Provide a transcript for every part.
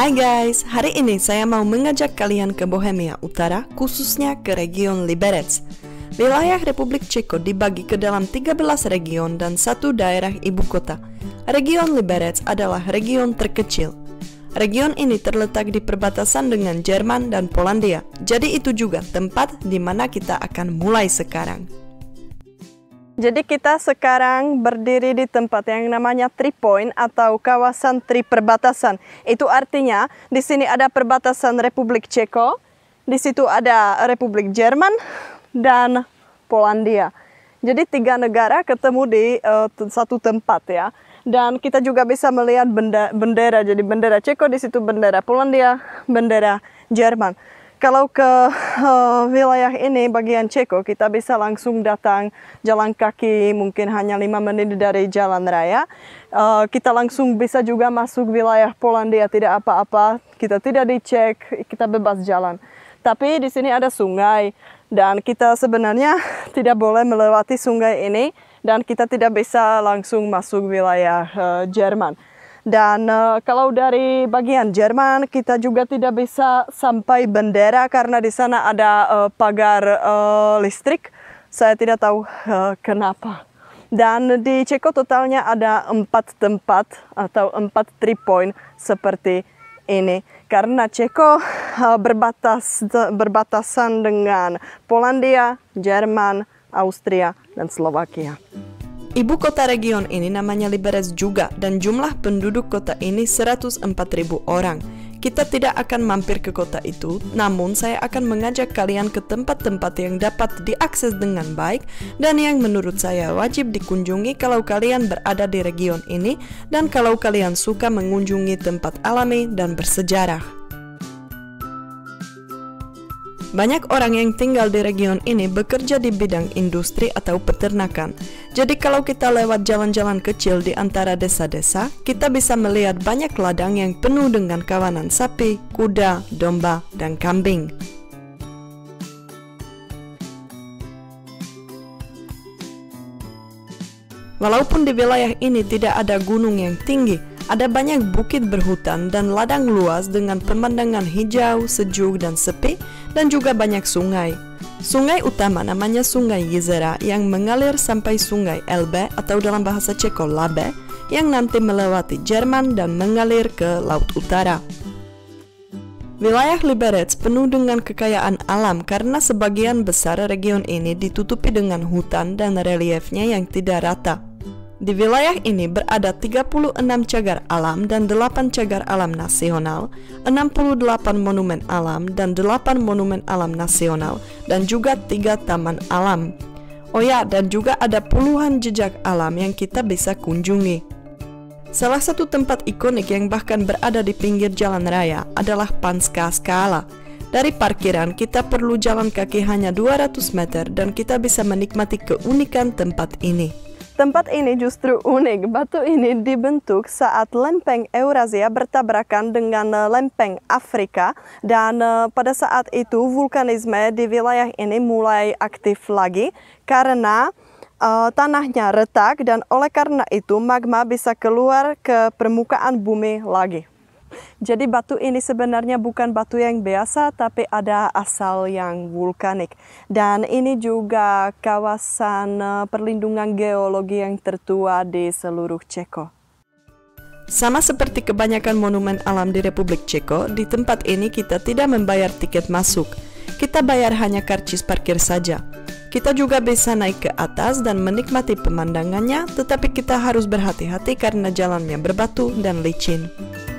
Hai guys, hari ini saya mau mengajak kalian ke Bohemia Utara, khususnya ke region Liberec. Wilayah Republik Ceko dibagi ke dalam 13 region dan satu daerah ibu kota. Region Liberec adalah region terkecil. Region ini terletak di perbatasan dengan Jerman dan Polandia, jadi itu juga tempat di mana kita akan mulai sekarang. Jadi kita sekarang berdiri di tempat yang namanya Tri Point atau kawasan Tri Perbatasan. Itu artinya di sini ada perbatasan Republik Ceko, di situ ada Republik Jerman dan Polandia. Jadi 3 negara ketemu di satu tempat ya. Dan kita juga bisa melihat bendera, jadi bendera Ceko, di situ bendera Polandia, bendera Jerman. Kalau ke wilayah ini, bagian Ceko, kita bisa langsung datang jalan kaki, mungkin hanya 5 menit dari jalan raya. Kita langsung bisa juga masuk wilayah Polandia, tidak apa-apa, kita tidak dicek, kita bebas jalan. Tapi di sini ada sungai, dan kita sebenarnya tidak boleh melewati sungai ini, dan kita tidak bisa langsung masuk wilayah Jerman. Dan kalau dari bagian Jerman, kita juga tidak bisa sampai bendera karena di sana ada pagar listrik. Saya tidak tahu kenapa. Dan di Ceko totalnya ada 4 tempat atau 4 Tri Point seperti ini. Karena Ceko berbatasan dengan Polandia, Jerman, Austria, dan Slovakia. Ibu kota region ini namanya Liberec juga, dan jumlah penduduk kota ini 104.000 orang. Kita tidak akan mampir ke kota itu, namun saya akan mengajak kalian ke tempat-tempat yang dapat diakses dengan baik dan yang menurut saya wajib dikunjungi kalau kalian berada di region ini dan kalau kalian suka mengunjungi tempat alami dan bersejarah. Banyak orang yang tinggal di region ini bekerja di bidang industri atau peternakan. Jadi kalau kita lewat jalan-jalan kecil di antara desa-desa, kita bisa melihat banyak ladang yang penuh dengan kawanan sapi, kuda, domba, dan kambing. Walaupun di wilayah ini tidak ada gunung yang tinggi, ada banyak bukit berhutan dan ladang luas dengan pemandangan hijau, sejuk, dan sepi, dan juga banyak sungai. Sungai utama namanya Sungai Jezera yang mengalir sampai Sungai Elbe atau dalam bahasa Ceko Labe, yang nanti melewati Jerman dan mengalir ke Laut Utara. Wilayah Liberec penuh dengan kekayaan alam karena sebagian besar region ini ditutupi dengan hutan dan reliefnya yang tidak rata. Di wilayah ini berada 36 cagar alam dan 8 cagar alam nasional, 68 monumen alam dan 8 monumen alam nasional, dan juga 3 taman alam. Oh ya, dan juga ada puluhan jejak alam yang kita bisa kunjungi. Salah satu tempat ikonik yang bahkan berada di pinggir jalan raya adalah Panská Skála. Dari parkiran kita perlu jalan kaki hanya 200 meter dan kita bisa menikmati keunikan tempat ini. Tempat ini justru unik. Batu ini dibentuk saat lempeng Eurasia bertabrakan dengan lempeng Afrika, dan pada saat itu vulkanisme di wilayah ini mulai aktif lagi karena tanahnya retak, dan oleh karena itu magma bisa keluar ke permukaan bumi lagi. Jadi batu ini sebenarnya bukan batu yang biasa, tapi ada asal yang vulkanik. Dan ini juga kawasan perlindungan geologi yang tertua di seluruh Ceko. Sama seperti kebanyakan monumen alam di Republik Ceko, di tempat ini kita tidak membayar tiket masuk. Kita bayar hanya karcis parkir saja. Kita juga bisa naik ke atas dan menikmati pemandangannya, tetapi kita harus berhati-hati karena jalannya berbatu dan licin.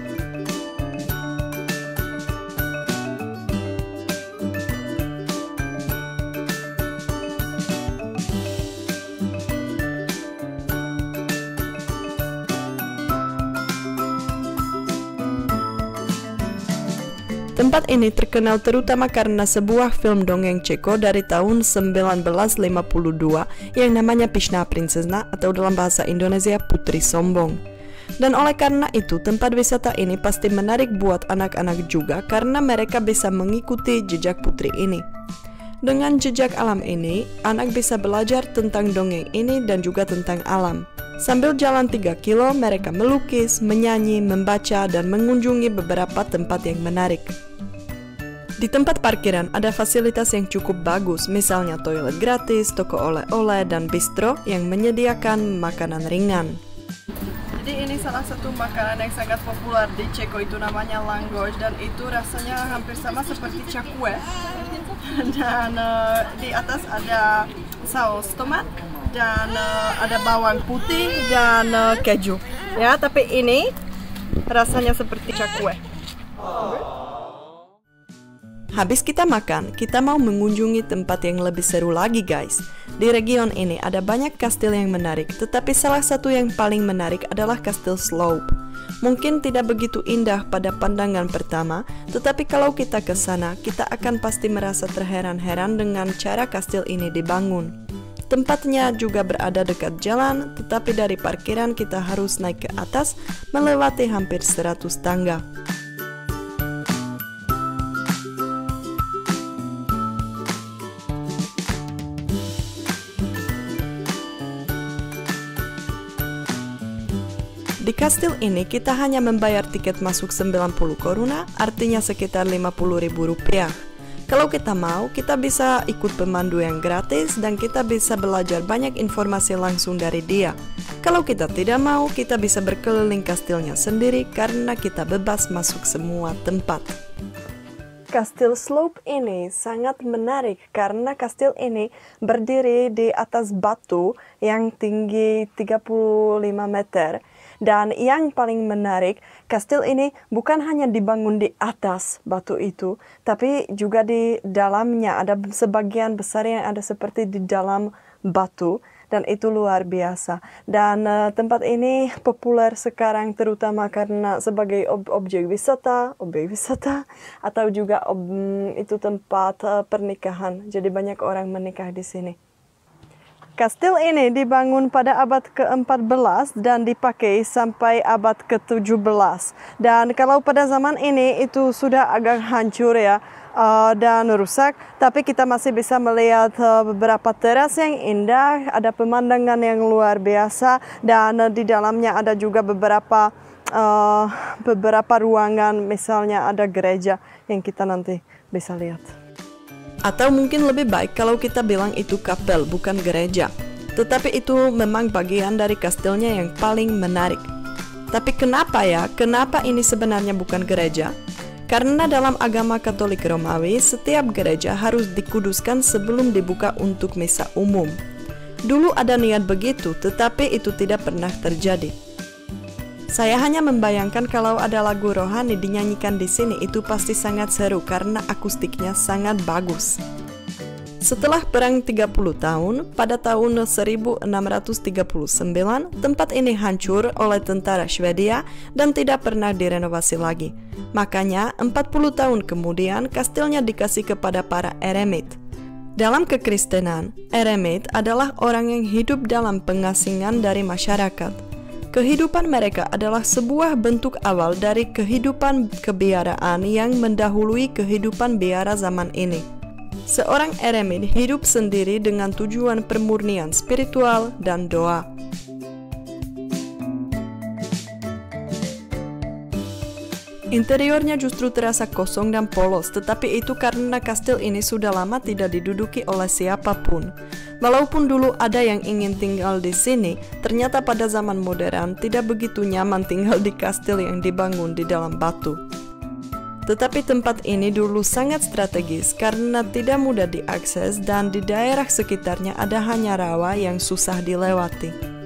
Tempat ini terkenal terutama karena sebuah film dongeng Ceko dari tahun 1952 yang namanya Pyšná princezna atau dalam bahasa Indonesia Putri Sombong. Dan oleh karena itu tempat wisata ini pasti menarik buat anak-anak juga karena mereka bisa mengikuti jejak putri ini. Dengan jejak alam ini, anak bisa belajar tentang dongeng ini dan juga tentang alam. Sambil jalan 3 kilo, mereka melukis, menyanyi, membaca, dan mengunjungi beberapa tempat yang menarik. Di tempat parkiran ada fasilitas yang cukup bagus, misalnya toilet gratis, toko oleh-oleh, dan bistro yang menyediakan makanan ringan. Jadi ini salah satu makanan yang sangat populer di Ceko, itu namanya langoš, dan itu rasanya hampir sama seperti cakwe. Dan di atas ada saus tomat, dan ada bawang putih, dan keju. Ya, tapi ini rasanya seperti cakwe. Habis kita makan, kita mau mengunjungi tempat yang lebih seru lagi, guys. Di region ini ada banyak kastil yang menarik, tetapi salah satu yang paling menarik adalah Kastil Slope. Mungkin tidak begitu indah pada pandangan pertama, tetapi kalau kita ke sana, kita akan pasti merasa terheran-heran dengan cara kastil ini dibangun. Tempatnya juga berada dekat jalan, tetapi dari parkiran kita harus naik ke atas, melewati hampir 100 tangga. Di kastil ini kita hanya membayar tiket masuk 90 koruna, artinya sekitar 50.000 rupiah. Kalau kita mau, kita bisa ikut pemandu yang gratis dan kita bisa belajar banyak informasi langsung dari dia. Kalau kita tidak mau, kita bisa berkeliling kastilnya sendiri karena kita bebas masuk semua tempat. Kastil Slope ini sangat menarik karena kastil ini berdiri di atas batu yang tinggi 35 meter. Dan yang paling menarik, kastil ini bukan hanya dibangun di atas batu itu, tapi juga di dalamnya ada sebagian besar yang ada seperti di dalam batu, dan itu luar biasa. Dan tempat ini populer sekarang terutama karena sebagai objek wisata atau juga itu tempat pernikahan. Jadi banyak orang menikah di sini. Kastil ini dibangun pada abad ke-14 dan dipakai sampai abad ke-17. Dan kalau pada zaman ini itu sudah agak hancur ya dan rusak, tapi kita masih bisa melihat beberapa teras yang indah, ada pemandangan yang luar biasa, dan di dalamnya ada juga beberapa ruangan, misalnya ada gereja yang kita nanti bisa lihat. Atau mungkin lebih baik kalau kita bilang itu kapel, bukan gereja. Tetapi itu memang bagian dari kastilnya yang paling menarik. Tapi kenapa ya? Kenapa ini sebenarnya bukan gereja? Karena dalam agama Katolik Romawi, setiap gereja harus dikuduskan sebelum dibuka untuk misa umum. Dulu ada niat begitu, tetapi itu tidak pernah terjadi. Saya hanya membayangkan kalau ada lagu rohani dinyanyikan di sini, itu pasti sangat seru karena akustiknya sangat bagus. Setelah perang 30 tahun, pada tahun 1639, tempat ini hancur oleh tentara Swedia dan tidak pernah direnovasi lagi. Makanya, 40 tahun kemudian, kastilnya dikasih kepada para eremit. Dalam kekristenan, eremit adalah orang yang hidup dalam pengasingan dari masyarakat. Kehidupan mereka adalah sebuah bentuk awal dari kehidupan kebiaraan yang mendahului kehidupan biara zaman ini. Seorang eremit hidup sendiri dengan tujuan pemurnian spiritual dan doa. Interiornya justru terasa kosong dan polos, tetapi itu karena kastil ini sudah lama tidak diduduki oleh siapapun. Walaupun dulu ada yang ingin tinggal di sini, ternyata pada zaman modern tidak begitu nyaman tinggal di kastil yang dibangun di dalam batu. Tetapi tempat ini dulu sangat strategis karena tidak mudah diakses dan di daerah sekitarnya ada hanya rawa yang susah dilewati.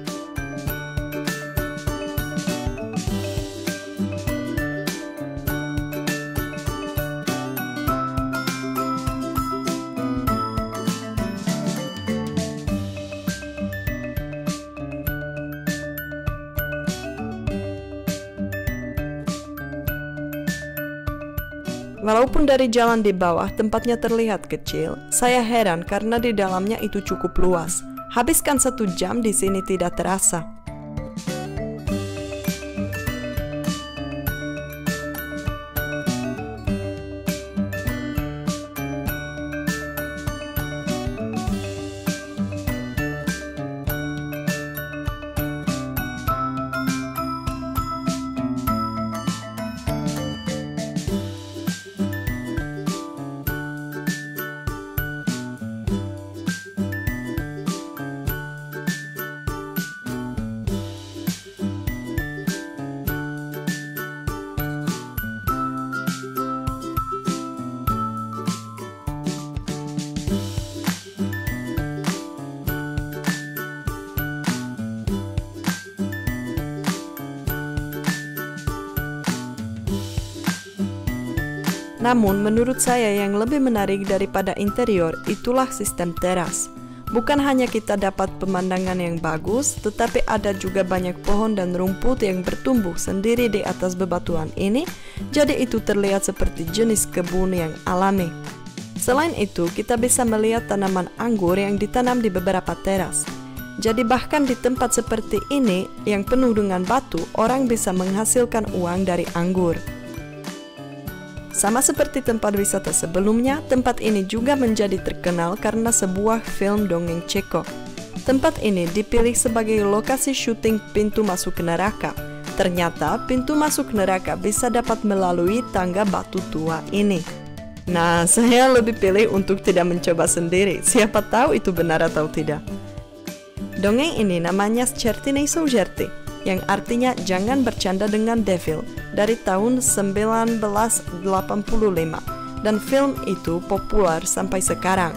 Walaupun dari jalan di bawah tempatnya terlihat kecil, saya heran karena di dalamnya itu cukup luas. Habiskan 1 jam di sini tidak terasa. Namun menurut saya yang lebih menarik daripada interior itulah sistem teras. Bukan hanya kita dapat pemandangan yang bagus, tetapi ada juga banyak pohon dan rumput yang bertumbuh sendiri di atas bebatuan ini, jadi itu terlihat seperti jenis kebun yang alami. Selain itu, kita bisa melihat tanaman anggur yang ditanam di beberapa teras. Jadi bahkan di tempat seperti ini yang penuh dengan batu, orang bisa menghasilkan uang dari anggur. Sama seperti tempat wisata sebelumnya, tempat ini juga menjadi terkenal karena sebuah film dongeng Chekhov. Tempat ini dipilih sebagai lokasi syuting pintu masuk neraka. Ternyata pintu masuk neraka bisa dapat melalui tangga batu tua ini. Nah, saya lebih pilih untuk tidak mencoba sendiri. Siapa tahu itu benar atau tidak. Dongeng ini namanya Sčertinej Soužerty, yang artinya jangan bercanda dengan devil, dari tahun 1985, dan film itu populer sampai sekarang.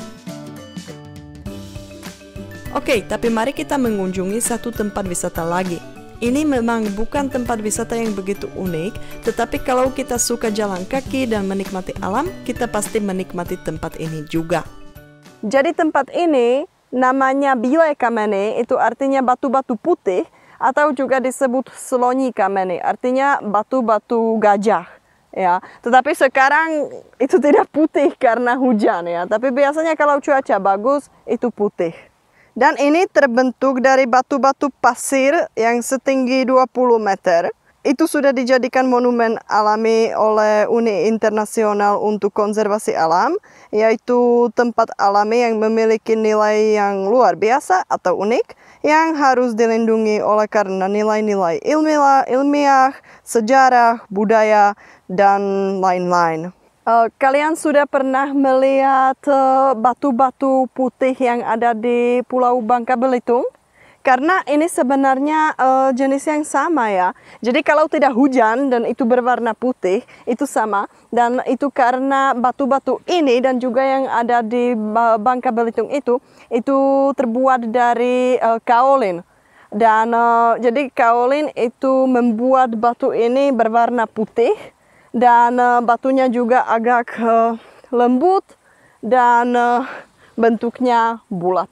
Oke, tapi mari kita mengunjungi satu tempat wisata lagi. Ini memang bukan tempat wisata yang begitu unik, tetapi kalau kita suka jalan kaki dan menikmati alam, kita pasti menikmati tempat ini juga. Jadi tempat ini namanya Bílé kameny, itu artinya batu-batu putih, atau juga disebut Sloní kameny, artinya batu-batu gajah. Ya, tetapi sekarang itu tidak putih karena hujan ya, tapi biasanya kalau cuaca bagus itu putih. Dan ini terbentuk dari batu-batu pasir yang setinggi 20 meter. Itu sudah dijadikan monumen alami oleh Uni Internasional untuk Konservasi Alam, yaitu tempat alami yang memiliki nilai yang luar biasa atau unik, yang harus dilindungi oleh karena nilai-nilai ilmiah, sejarah, budaya, dan lain-lain. Kalian sudah pernah melihat batu-batu putih yang ada di Pulau Bangka Belitung? Karena ini sebenarnya jenis yang sama ya. Jadi kalau tidak hujan dan itu berwarna putih, itu sama. Dan itu karena batu-batu ini dan juga yang ada di Bangka Belitung itu terbuat dari kaolin. Dan jadi kaolin itu membuat batu ini berwarna putih. Dan batunya juga agak lembut dan bentuknya bulat.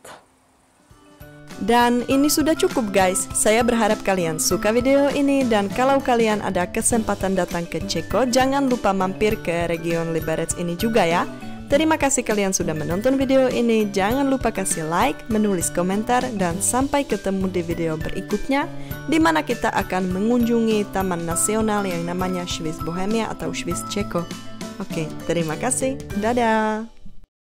Dan ini sudah cukup guys, saya berharap kalian suka video ini, dan kalau kalian ada kesempatan datang ke Ceko, jangan lupa mampir ke region Liberec ini juga ya. Terima kasih kalian sudah menonton video ini, jangan lupa kasih like, menulis komentar, dan sampai ketemu di video berikutnya, di mana kita akan mengunjungi Taman Nasional yang namanya Swiss Bohemia atau Swiss Ceko. Oke, terima kasih, dadah!